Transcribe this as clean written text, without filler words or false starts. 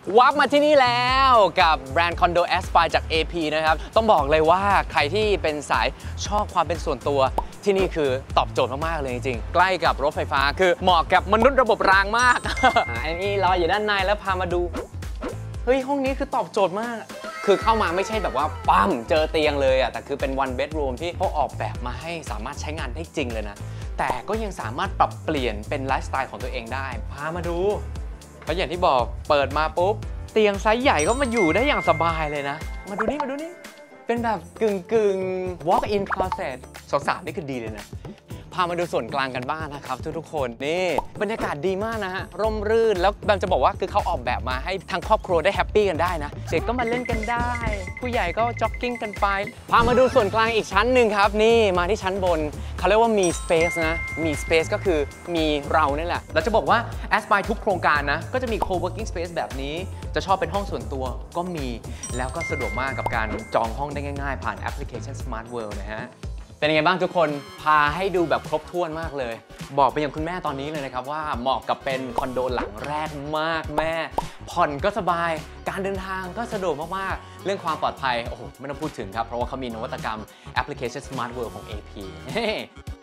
วาร์ปมาที่นี่แล้วกับแบรนด์คอนโดแอสไพร์จาก AP นะครับต้องบอกเลยว่าใครที่เป็นสายชอบความเป็นส่วนตัวที่นี่คือตอบโจทย์มากๆเลยจริงๆใกล้กับรถไฟฟ้าคือเหมาะกับมนุษย์ระบบรางมาก อันนี้รออยู่ด้านในแล้วพามาดูเฮ้ยห้องนี้คือตอบโจทย์มากคือเข้ามาไม่ใช่แบบว่าปั๊มเจอเตียงเลยอ่ะแต่คือเป็น one bedroom ที่เขาออกแบบมาให้สามารถใช้งานได้จริงเลยนะแต่ก็ยังสามารถปรับเปลี่ยนเป็นไลฟ์สไตล์ของตัวเองได้พามาดูเพราะอย่างที่บอกเปิดมาปุ๊บเตียงไซส์ใหญ่ก็มาอยู่ได้อย่างสบายเลยนะมาดูนี่เป็นแบบกึ่ง walk in closet สาวๆนี่คือดีเลยนะพามาดูส่วนกลางกันบ้างนะครับทุกคนนี่บรรยากาศดีมากนะฮะร่มรื่นแล้วแบมจะบอกว่าคือเขาออกแบบมาให้ทั้งครอบครัวได้แฮปปี้กันได้นะเด็กก็มาเล่นกันได้ผู้ใหญ่ก็จ็อกกิ้งกันไปพามาดูส่วนกลางอีกชั้นหนึ่งครับนี่มาที่ชั้นบนเขาเรียกว่ามี space นะมี space ก็คือมีเรานี่แหละแล้วจะบอกว่า Aspire ทุกโครงการนะก็จะมี co-working space แบบนี้จะชอบเป็นห้องส่วนตัวก็มีแล้วก็สะดวกมากกับการจองห้องได้ง่ายๆผ่านแอปพลิเคชัน Smart World นะฮะเป็นยังไงบ้างทุกคนพาให้ดูแบบครบถ้วนมากเลยบอกไปยังคุณแม่ตอนนี้เลยนะครับว่าเหมาะกับเป็นคอนโดหลังแรกมากแม่ผ่อนก็สบายการเดินทางก็สะดวกมากๆเรื่องความปลอดภัยโอ้โหไม่ต้องพูดถึงครับเพราะว่าเขามีนวัตกรรมแอปพลิเคชัน Smart World ของ AP